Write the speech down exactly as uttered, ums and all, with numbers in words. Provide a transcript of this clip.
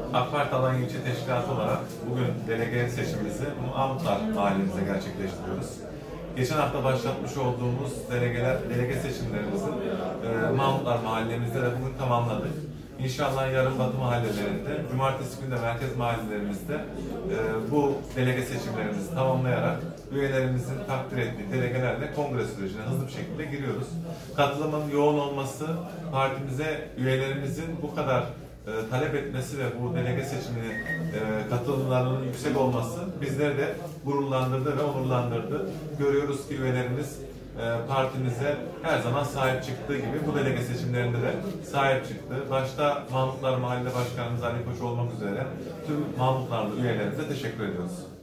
AK Parti Alanya İlçe Teşkilatı olarak bugün delege seçimimizi Mahmutlar Mahallemizde gerçekleştiriyoruz. Geçen hafta başlatmış olduğumuz delegeler, delege seçimlerimizi e, Mahmutlar Mahallemizde de bugün tamamladık. İnşallah yarın Batı mahallelerinde, cumartesi günü de merkez mahallelerimizde e, bu delege seçimlerimizi tamamlayarak üyelerimizin takdir ettiği delegelerle kongre sürecine hızlı bir şekilde giriyoruz. Katılımın yoğun olması, partimize üyelerimizin bu kadar e, talep etmesi ve bu delege seçimine e, katılımlarının yüksek olması bizleri de gururlandırdı ve onurlandırdı. Görüyoruz ki üyelerimiz e, partimize her zaman sahip çıktığı gibi bu delege seçimlerinde de sahip çıktı. Başta Mahmutlar Mahalle Başkanımız Ali Koç olmak üzere tüm Mahmutlarlı üyelerimize teşekkür ediyoruz.